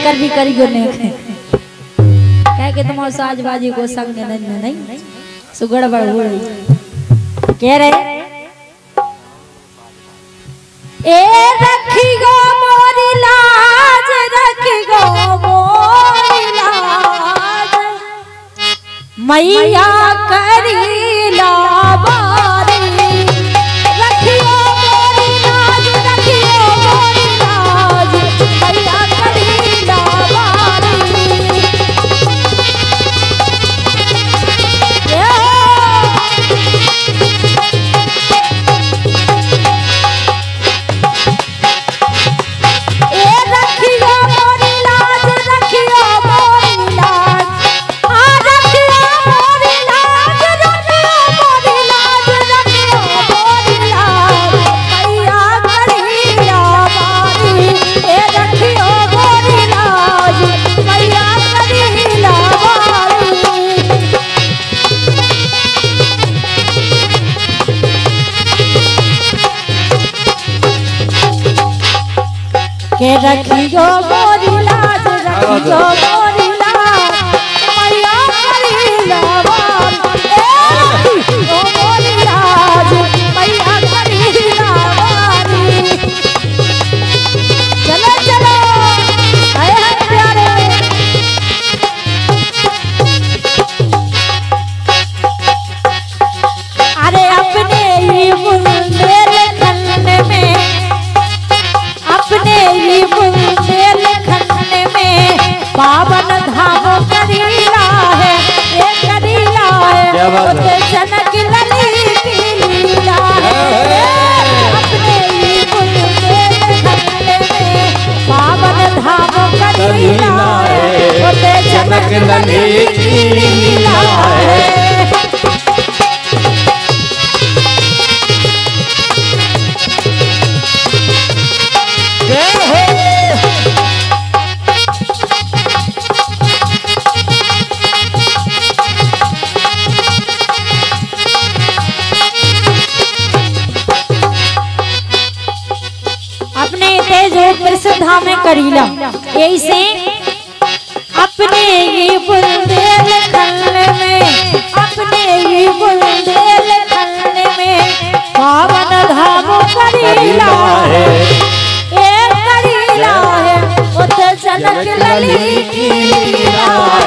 एकर भी करी गो ने कह के तुम साजबाजी को संग नहीं सुगड़ बड़ हो रही कह रहे ए रखी गो मोरी लाज रखी गो मोरी लाज मैया करी लाबारी रखियो मोरी लाज रखियो मोरी लाज मैया करी लाबारी के रखियो मोरी लाज रखियो मोरी लाज मैया करी लाबारी रखियो मोरी लाज मैया करी लाबारी चलो चलो आए हैं प्यारे अरे अपने ही बुंदेल खन्ने में अपने ही बुंदेल खन्ने में पावन धाम करीला है ये करीला है उसे जनक लली की लीला है अपने ही बुंदेल खन्ने में पावन धाम करीला है उसे जनक लली की लीला है धाम करीला ऐसे अपने ही बुंदेल खन्ने में अपने ही बुंदेल खन्ने में पावन धाम करीला है ये करीला है उत जनक लली की लीला